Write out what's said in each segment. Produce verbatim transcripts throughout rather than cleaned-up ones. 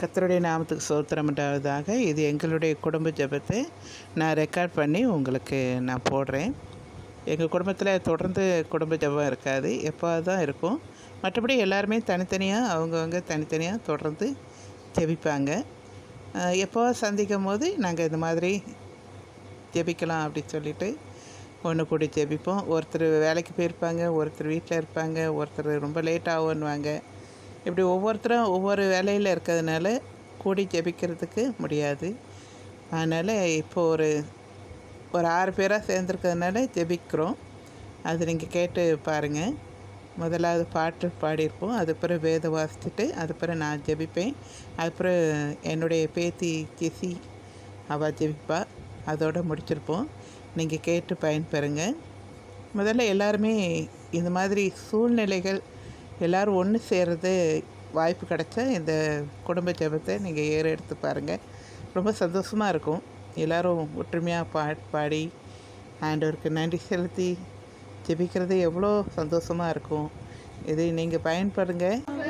கர்த்தருடைய நாமத்துக்கு ஸ்தோத்திரம் உண்டாவதாக. இது எங்களுடைய குடும்ப ஜெபத்தை நான் ரெக்கார்ட் பண்ணி உங்களுக்கு நான் போடுறேன். எங்கள் குடும்பத்தில் தொடர்ந்து குடும்ப ஜெபம் இருக்காது, எப்போது தான் இருக்கும். மற்றபடி எல்லாருமே தனித்தனியாக அவங்கவுங்க தனித்தனியாக தொடர்ந்து ஜெபிப்பாங்க. எப்போ சந்திக்கும் போது நாங்கள் இந்த மாதிரி ஜெபிக்கலாம் அப்படின்னு சொல்லிட்டு ஒன்று கூடி ஜெபிப்போம். ஒருத்தர் வேலைக்கு போயிருப்பாங்க, ஒருத்தர் வீட்டில் இருப்பாங்க, ஒருத்தர் ரொம்ப லேட் ஆகுன்னுவாங்க. இப்படி ஒவ்வொருத்தரும் ஒவ்வொரு வேலையில் இருக்கிறதுனால கூடி ஜெபிக்கிறதுக்கு முடியாது. அதனால் இப்போ ஒரு ஒரு ஆறு பேராக சேர்ந்துருக்கிறதுனால ஜெபிக்கிறோம். அது நீங்கள் கேட்டு பாருங்கள். முதலாவது பாட்டு பாடியிருப்போம், அது பிறகு வேதம் வாசிச்சுட்டு அது பிறகு நான் ஜெபிப்பேன். அதுக்கப்புறம் என்னுடைய பேத்தி ஜெசி அவள் ஜெபிப்பா. அதோடு முடிச்சிருப்போம். நீங்கள் கேட்டு பயன்பெறுங்க. முதல்ல எல்லாருமே இந்த மாதிரி சூழ்நிலைகள் எல்லோரும் ஒன்று சேர்றது வாய்ப்பு கிடச்சா இந்த குடும்ப ஜெபத்தை நீங்கள் ஏற எடுத்து பாருங்கள். ரொம்ப சந்தோஷமாக இருக்கும். எல்லோரும் ஒற்றுமையாக பா பாடி ஆண்டவருக்கு நன்றி செலுத்தி ஜெபிக்கிறது எவ்வளோ சந்தோஷமாக இருக்கும். இதை நீங்கள் பயன்படுங்க.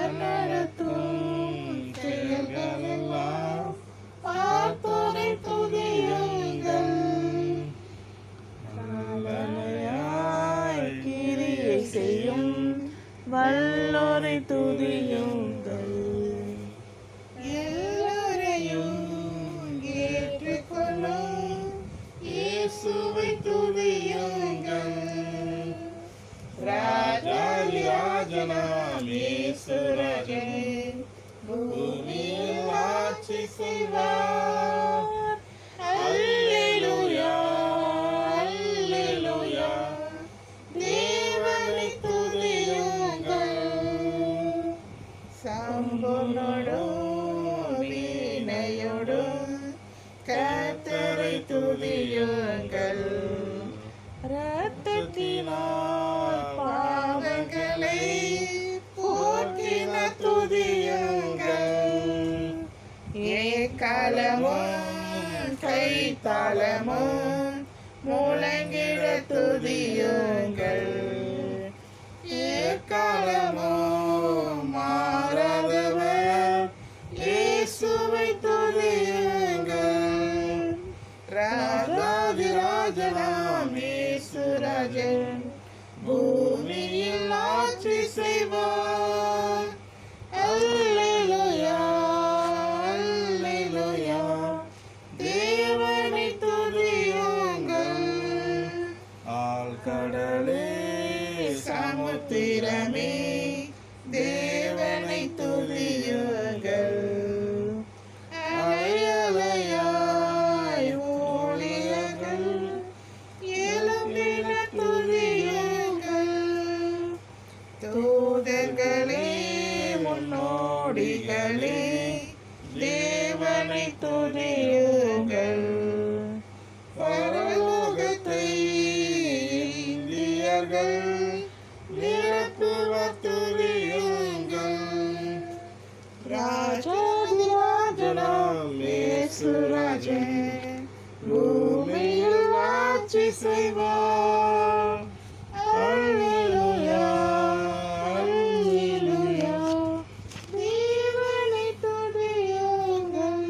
வல்லோரை துதியுங்கள், எல்லோரையும் ஏற்றுக்கொள்ளும் இயேசுவை துதியுங்கள். ராஜாதி ராஜனாம் இயேசு ராஜன் பூமியில் ஆட்சி செய்வார். அல்லேலூயா, அல்லேலூயா, தேவனை துதியுங்கள். சம்பூர்ணோடும் வீணையோடும் கர்த்தரை துதியுங்கள். இரத்தத்தினால் பாவங்களை போக்கின துதியுங்கள். ஏகாலமும் கைத்தாளமும் முழங்கிட துதியுங்கள். ஏகாலமும் மாறாதவர் இயேசுவை துதியுங்கள். ராஜாதி ராஜனாம் இயேசு ராஜன் பூமியில் ஆட்சி செய்வார். அல்லேலூயா, அல்லேலூயா, தேவனை துதியுங்கள். ஆழ்கடலே சமுத்திரமே தேவனை துதியுங்கள். அலையலையாய் ஊழியர்கள் எழும்பின துதியுங்கள். தூதர்களே முன்னோடிகளே தேவனை துதியுங்கள். பரலோகத்தை இந்தியர்கள் நிரப்புவர் துதியுங்கள். ராஜாதி ராஜனாம் இயேசு ராஜன் பூமியில் ஆட்சி செய்வார். அல்லேலூயா, அல்லேலூயா, தேவனை துதியுங்கள்.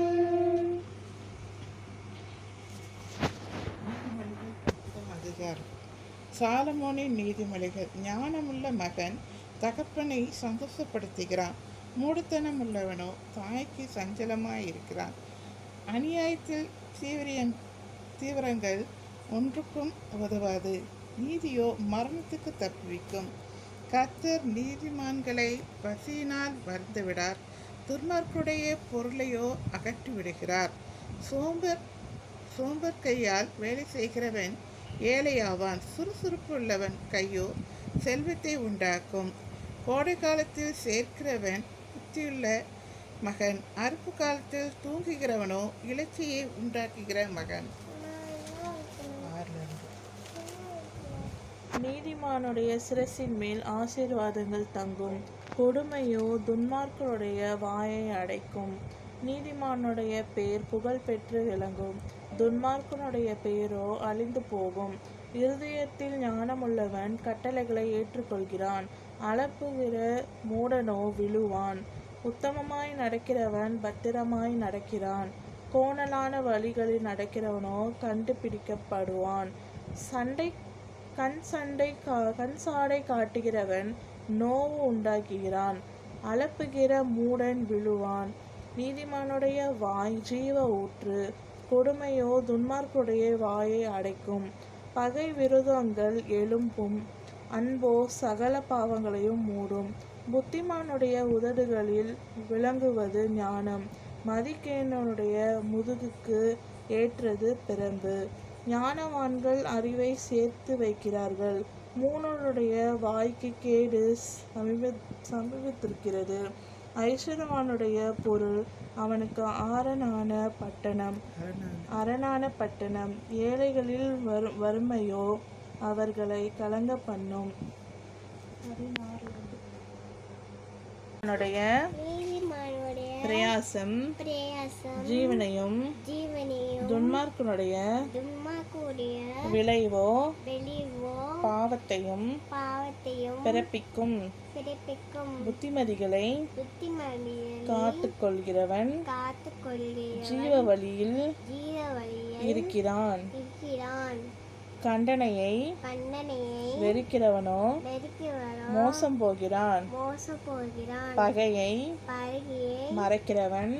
சாலமோனின் நீதிமொழிகள். ஞானமுள்ள மகன் தகப்பனை சந்தோஷப்படுத்துகிறான், மூடத்தனம் உள்ளவனோ தாய்க்கு சஞ்சலமாயிருக்கிறான். அநியாயத்தில் தீவிரம் தீவிரங்கள் ஒன்றுக்கும் உதவாது, நீதியோ மரணத்துக்கு தப்புவிக்கும். கர்த்தர் நீதிமான்களை பசியினால் வருந்துவிடார், துன்மார்க்குடைய பொருளையோ அகற்றி விடுகிறார். சோம்பர் சோம்பர் கையால் வேலை செய்கிறவன் ஏழையாவான், சுறுசுறுப்பு உள்ளவன் கையோ செல்வத்தை உண்டாக்கும். கோடை காலத்தில் சேர்க்கிறவன் புத்தியுள்ள மகன், அறுப்பு காலத்தில் தூங்குகிறவனோ இலச்சையை உண்டாக்குகிற மகன். நீதிமானுடைய சிரசின் மேல் ஆசீர்வாதங்கள் தங்கும், கொடுமையோ துன்மார்க்கருடைய வாயை அடைக்கும். நீதிமானுடைய பெயர் புகழ் பெற்று விளங்கும், துன்மார்க்கனுடைய பெயரோ அழிந்து போகும். இருதயத்தில் ஞானமுள்ளவன் கட்டளைகளை ஏற்றுக்கொள்கிறான், அளப்புகிற மூடனோ விழுவான். உத்தமமாய் நடக்கிறவன் பத்திரமாய் நடக்கிறான். கோணலான வழிகளில் நடக்கிறவனோ கண்டுபிடிக்கப்படுவான். சண்டை கண் சண்டை கா கண் சாடை காட்டுகிறவன் நோவு உண்டாக்குகிறான். அலப்புகிற மூடன் விழுவான். நீதிமானுடைய வாய் ஜீவ ஊற்று, கொடுமையோ துன்மார்க்குடைய வாயை அடைக்கும். பகை விரோதங்கள் எழும்பும், அன்போ சகல பாவங்களையும் மூடும். புத்திமானுடைய உதடுகளில் விளங்குவது ஞானம், மதிக்கேனனுடைய முதுகுக்கு ஏற்றது பிரம்பு. ஞானவான்கள் அறிவை சேர்த்து வைக்கிறார்கள், மூனருடைய வாய்க்கு கேடு சமீப சமீபத்திருக்கிறது. ஐஸ்வர்யவானுடைய பொருள் அவனுக்கு அரணான பட்டணம் அரணான பட்டணம். ஏழைகளில் வறு வறுமையோ அவர்களை கலங்க பண்ணும். பிரயாசம் ஜீவனையும் துன்மார்க்கனுடைய விளைவோ பாவத்தையும் பிறப்பிக்கும். புத்திமதிகளை காத்துக்கொள்கிறவன் ஜீவ வழியில் இருக்கிறான். கண்டனையை வெறுக்கிறவனோ மோசம் போகிறான். பகையை மறைக்கிறவன்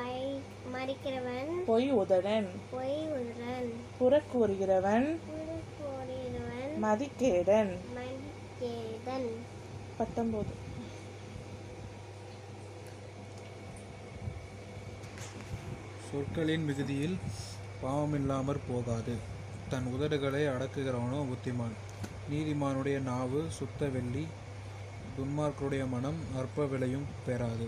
பொய் உதடன். புறக்கூறுகிறவன் மதிக்கேடன். பத்தொன்பது. சொற்களின் மிகுதியில் பாவமில்லாமற் போகாது. தன் உதடுகளை அடக்குகிறவனோ புத்திமான். நீதிமானுடைய நாவு சுத்த வெள்ளி, துன்மார்க்கருடைய மனம் அற்ப விலையும் பெறாது.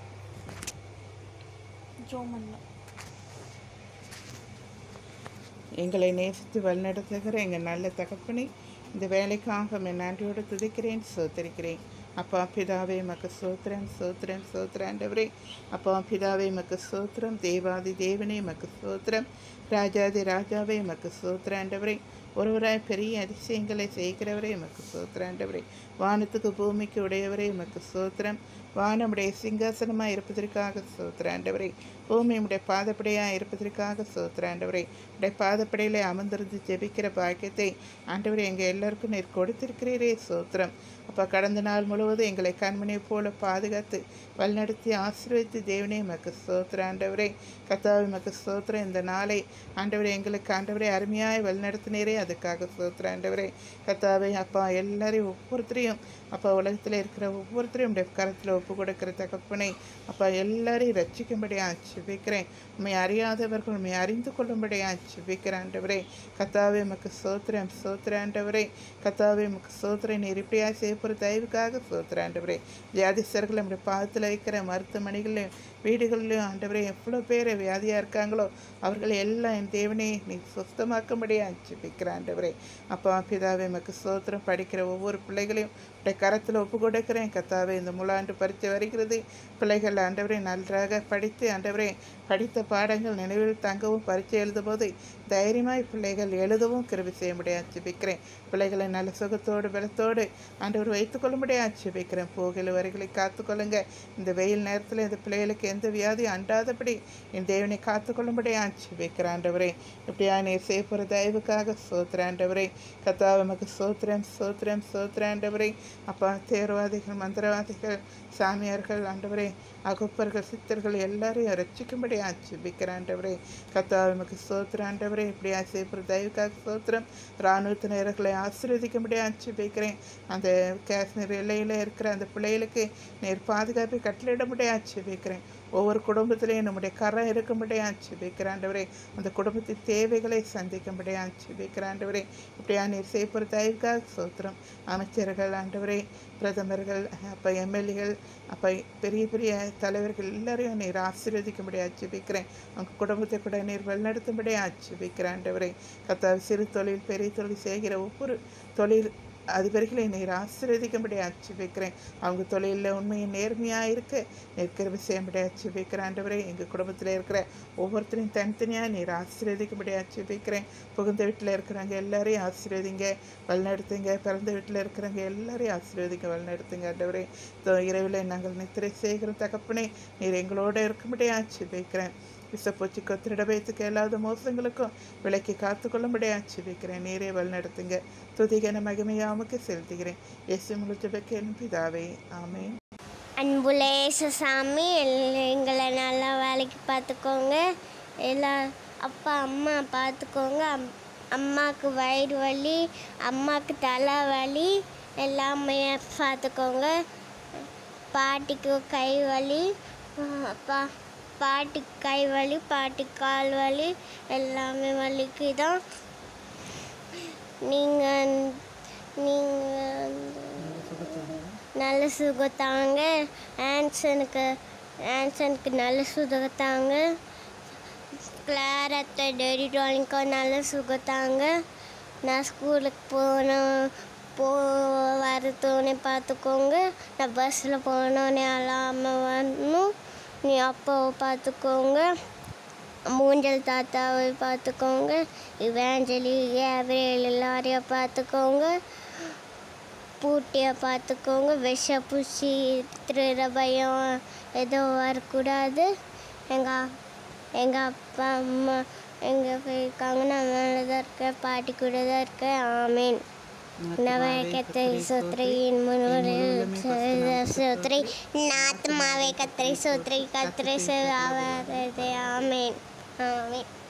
எங்களை நேசித்து வழிநடத்துகிற எங்கள் நல்ல தகப்பனை, இந்த வேலைக்காக என் நன்றியோடு துதிக்கிறேன், சோத்தரிக்கிறேன். அப்பா பிதாவே மக்கு சோத்திரம் சோத்திரம் சோத்திராண்டவரே. அப்பா பிதாவே மக்கு சோத்திரம். தேவாதி தேவனே மக்கு சோத்திரம். ராஜாதி ராஜாவே மக்கு சோத்திராண்டவரே. ஒருவராய் பெரிய அதிசயங்களை செய்கிறவரே மக்கு சோத்திராண்டவரே. வானத்துக்கு பூமிக்கு உடையவரே மக்கு சோத்திரம். வானமுடைய சிங்காசனமாக இருப்பதற்காக சோத்திராண்டவரே. பூமி உடைய பாதப்படையாக இருப்பதற்காக சோத்திராண்டவரே. உடைய பாதப்படையில் அமர்ந்திருந்து ஜெபிக்கிற பாக்கியத்தை ஆண்டவரே எங்கள் எல்லாருக்கும் நீர் கொடுத்திருக்கிறீரே சோத்திரம். அப்போ கடந்த நாள் முழுவதும் எங்களை கண்மணியை போல பாதுகாத்து வழிநடத்தி ஆசீர்வதித்து தேவனே மக்கு சோத்திரம் ஆண்டவரே. கர்த்தாவே மக்கு சோத்திரம். இந்த நாளை ஆண்டவரே எங்களுக்கு ஆண்டவரே அருமையாய் வழிநடத்தினீரே, அதுக்காக சோத்திரம் ஆண்டவரே. கர்த்தாவே அப்பா எல்லாரையும் ஒவ்வொருத்தரையும் அப்பா உலகத்தில் இருக்கிற ஒவ்வொருத்தரையும் உடைய கரத்தில் ஒப்பு கொடுக்கிற தகப்பனை அப்பா எல்லாரையும் ரட்சிக்கும்படியாக ஜெபிக்கிறேன். உண்மை அறியாதவர்கள் உண்மை அறிந்து கொள்ளும்படியாக ஜெபிக்கிறேன் ஆண்டவரே. கர்த்தாவே மக்கு சோத்திரம் சோத்திரம் ஆண்டவரே. கர்த்தாவே மக்கு சோத்திரம் நீர் இப்படியாக செய்யப்போகிற தயவுக்காக சோத்திரம் ஆண்டவரே. வியாதிஸ்தர்கள் நம்முடைய பாதத்தில் வைக்கிற மருத்துவமனைகளையும் வீடுகளிலும் ஆண்டவரே எவ்வளோ பேர் வியாதியாக இருக்காங்களோ அவர்கள் எல்லாம் என் தேவனே நீ சுத்தமாக்கும்படியாக ஜெபிக்கிற ஆண்டவரே. அப்பா பிதாவே மக்கு சோத்திரம். படிக்கிற ஒவ்வொரு பிள்ளைகளையும் உடைய கரத்தில் ஒப்பு கொடுக்கிறேன். கர்த்தாவே இந்த முழாண்டு பரீட்சை வருகிறது. பிள்ளைகள் ஆண்டவரே நன்றாக படித்து ஆண்டவரே படித்த பாடங்கள் நினைவில் தங்கவும் பரீட்சை எழுதும் போது தைரியமாய் பிள்ளைகள் எழுதவும் கிருபை செய்ய முடியாது ஜெபிக்கிறேன். பிள்ளைகளை நல்ல சுகத்தோடு பலத்தோடு ஆண்டவர் வைத்துக்கொள்ளும்படியாக ஜெபிக்கிறேன். போகிற வரைகளை காத்துக்கொள்ளுங்க. இந்த வெயில் நேரத்தில் இந்த பிள்ளைகளுக்கு எந்த வியாதியும் அண்டாதபடி என் தேவனை காத்துக்கொள்ளும்படியாக ஜெபிக்கிறேன் ஆண்டவரே. இப்படியா நீர் செய்ய போகிற தயவுக்காக சோத்திர ஆண்டவரே. கர்த்தாவே உமக்கு சோத்திரம் சோத்திரம் சோத்திர ஆண்டவரே. அப்பா தேர்வாதிகள் மந்திரவாதிகள் சாமியார்கள் ஆண்டவரே அகுப்பர்கள் சித்தர்கள் எல்லாரையும் ரட்சிக்கும்படி ஜெபிக்கிற ஆண்டவரே. கர்த்தாவே உமக்கு சோத்திர ஆண்டவரே. இப்படியா செய்ய தயவுக்காக சோத்திரம். இராணுவத்தினர்களை ஆசீர்வதிக்கும்படி ஜெபிக்கிறேன். அந்த காஷ்மீர் எல்லையில் இருக்கிற அந்த பிள்ளைகளுக்கு நேர் பாதுகாப்பை கட்டளையிடும்படி ஜெபிக்கிறேன். ஒவ்வொரு குடும்பத்திலையும் நம்முடைய கரம் இருக்கும்படியாக ஜெபிக்கிற ஆண்டவரே. அந்த குடும்பத்தின் தேவைகளை சந்திக்கும்படியாக ஜெபிக்கிற ஆண்டவரே. இப்படியா நீர் செய்யப்போகிற தயவுக்காக சோத்திரம். அமைச்சர்கள் ஆண்டவரே, பிரதமர்கள், அப்போ எம்எல்ஏகள், அப்போ பெரிய பெரிய தலைவர்கள் எல்லாரையும் நீர் ஆசீர்வதிக்கும்படியாக ஜெபிக்கிறேன். அவங்க குடும்பத்தை கூட நீர் வழிநடத்தும்படியாக ஜெபிக்கிற ஆண்டவரே. கர்த்தாவே சிறு தொழில் பெரிய தொழில் செய்கிற ஒவ்வொரு தொழில் அதிபர்களை நீர் ஆசீர்வதிக்கும்படி ஆட்சிபிக்கிறேன். அவங்க தொழிலில் உண்மையை நேர்மையாக இருக்க நிற்கிற செய்யும்படி ஆட்சிபிக்கிறேன். ஆண்டவரே, எங்கள் குடும்பத்தில் இருக்கிற ஒவ்வொருத்தரையும் தனித்தனியாக நீர் ஆசீர்வதிக்கும்படி ஆட்சிபிக்கிறேன். புகுந்த வீட்டில் இருக்கிறவங்க எல்லாரையும் ஆசீர்வதிங்க, வழிநடத்துங்க. பிறந்த வீட்டில் இருக்கிறவங்க எல்லாரையும் ஆசீர்வதிங்க, வழிநடத்துங்க. ஆண்டவரே, இரவில் நாங்கள் நித்திரை செய்கிற தகப்பனே, நீர் எங்களோடு இருக்கும்படி ஆட்சிபிக்கிறேன். விசப்பூச்சி கொத்திரிட வைத்துக்கு எல்லாத மோசங்களுக்கும் விலைக்கு காத்துக்கொள்ளும்படி ஆட்சிபிக்கிறேன். நீரே வழிநடத்துங்க. துதிகன மகிமையாமுக்கு செலுத்துகிறேன். இயேசு முழுச்சபைக்கு பிதாவே, ஆமென். அன்புள்ள இயேசுசாமி, எங்களை நல்லா வேலைக்கு பார்த்துக்கோங்க. எல்லா அப்பா அம்மா பார்த்துக்கோங்க. அம் அம்மாவுக்கு வயிறு வலி, அம்மாவுக்கு தலை வலி எல்லாமே பார்த்துக்கோங்க. பாட்டிக்கு கை வலி, அப்பா பாட்டி கை வலி, பாட்டி கால் வலி எல்லாமே வலிக்கு தான். நீங்கள் நீங்கள் நல்ல சுகத்தாங்க. ஆன்சனுக்கு ஆன்சனுக்கு நல்ல சுகத்தாங்க. கிளாரத்தை டெரி டாலிங்க்கோ நல்ல சுகத்தாங்க. நான் ஸ்கூலுக்கு போனோம் போ வரத்தோன்னே பார்த்துக்கோங்க. நான் பஸ்ஸில் போனோன்னே அழாமல் வரணும். நீ அப்பாவை பார்த்துக்கோங்க. மூஞ்சல் தாத்தாவை பார்த்துக்கோங்க. இவாஞ்சலி கேப்ரியல் எல்லாரையும் பார்த்துக்கோங்க. பூட்டியை பார்த்துக்கோங்க. விஷ பூச்சி திருட பயம் எதுவும் வரக்கூடாது. எங்கள் எங்கள் அப்பா அம்மா எங்கே போயிருக்காங்க? நான் மேலே தான் இருக்கேன், பாட்டி கூட தான் இருக்கேன். ஆமீன். நவய கத்திரை சோத்ரியின் முன்வரில் சோத்ரி நாத்மாவே கத்திரை சோத்ரி கத்திரை ஆமேன் ஆமேன்.